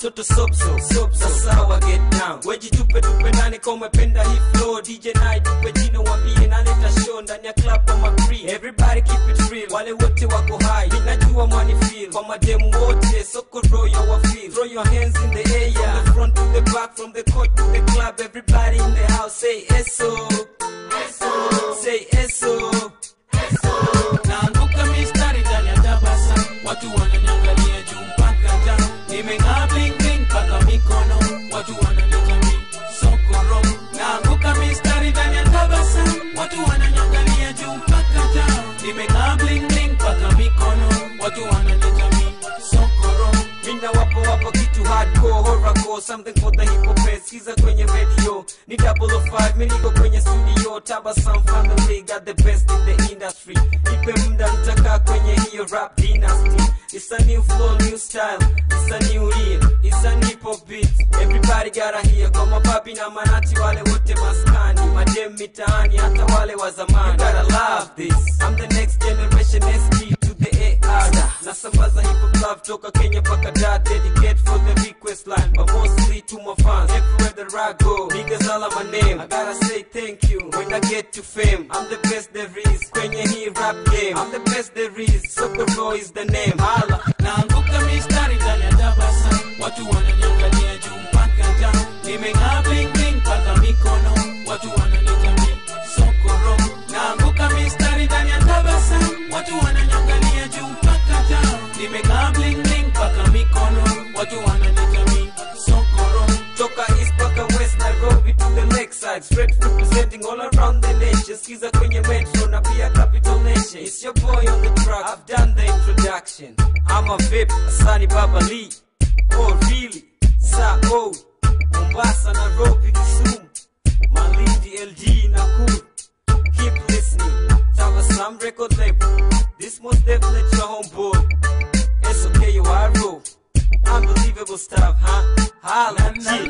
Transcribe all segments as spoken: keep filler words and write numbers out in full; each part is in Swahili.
mtoto sopso sopso sawa get down weji tupe tupe nani kama umependa hii flow D J night tupe jino wambie naleta show ndani ya club kama free everybody keep it real wale wote wako high ninajua money feel kwa mademu wote Sokoro yo wa feel throw your hands in the air from the front to the back from the court to the club everybody in the house say eso eso say eso eso naanguka mistari ndani ya tabasa watu wananiangalia juu mpaka down nimeng'aa bling bling paka mikono watu wananitamani Sokoro naanguka mistari ndani ya tabasa watu wananiangalia juu mpaka down nimeng'aa bling bling paka mikono watu wananitamani Sokoro mina wapo wapo kitu hardcore horrorcore something for the hip hop heads kiza kwenye radio ni double oh five mimi niko kwenye studio Tabasam family got the best in the industry ipe muda nitaka kwenye hiyo rap dynasty it's a new flow new style it's a new year it's a hip hop beat everybody gotta hear kama papi na manati wale wote maskani madem mitaani hata wale wa zamani you gotta love this I'm the next generation S G to the A R nasambaza hip hop love toka Kenya paka da dedicate for the request line but mostly to my fans everywhere that I go niggas all on my name I gotta say thank you when I get to fame I'm the best there is kwenye hii rap game I'm the best there is Sokoro is the name hala naanguka mistari ndani ya tabasa watu wananiangalia juu mpaka down nimeng'aa bling bling paka mikono watu wananitamani Sokoro naanguka mistari ndani ya tabasa watu wananiangalia juu mpaka down nimeng'aa bling bling paka mikono watu wananitamani Sokoro toka east paka west Nairobi to the lakeside straight representing all around the nation skiza kwenye metro na pia capital nation it's your boy on the track I've done the introduction I'm a V I P Asani Baba Lee oh really sa oh Mombasa Nairobi Kisumu Malindi L G Nakuru keep listening Tabasam record label this most definitely your homeboy it's okay you are roll unbelievable stuff huh holla G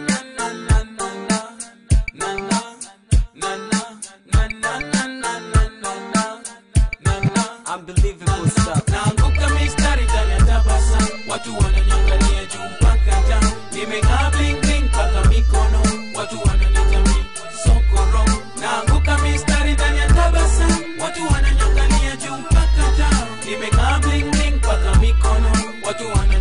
unbelievable stuff naanguka mistari ndani ya tabasa watu wananiangalia juu mpaka down nimeng'aa bling bling paka mikono watu wananitamani Sokoro naanguka mistari ndani ya tabasa watu wananiangalia juu mpaka down nimeng'aa bling bling paka mikono watu wananitamani